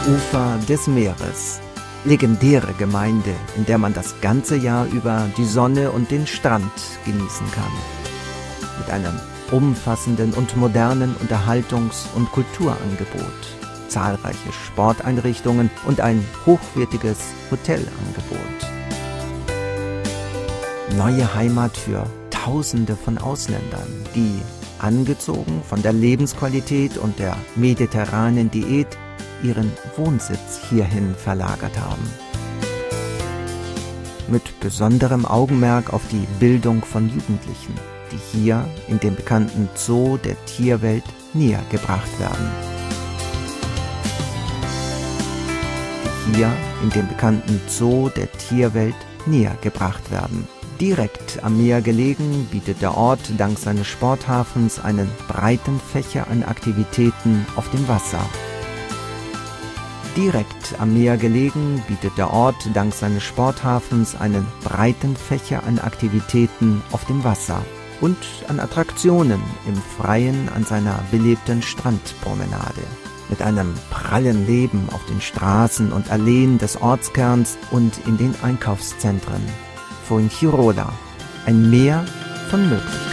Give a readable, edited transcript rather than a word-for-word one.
Ufer des Meeres. Legendäre Gemeinde, in der man das ganze Jahr über die Sonne und den Strand genießen kann. Mit einem umfassenden und modernen Unterhaltungs- und Kulturangebot, zahlreiche Sporteinrichtungen und ein hochwertiges Hotelangebot. Neue Heimat für Tausende von Ausländern, die, angezogen von der Lebensqualität und der mediterranen Diät, ihren Wohnsitz hierhin verlagert haben. Mit besonderem Augenmerk auf die Bildung von Jugendlichen, die hier in dem bekannten Zoo der Tierwelt näher gebracht werden. Direkt am Meer gelegen, bietet der Ort dank seines Sporthafens einen breiten Fächer an Aktivitäten auf dem Wasser. Und an Attraktionen im Freien an seiner belebten Strandpromenade. Mit einem prallen Leben auf den Straßen und Alleen des Ortskerns und in den Einkaufszentren. Fuengirola, ein Meer von Möglichkeiten.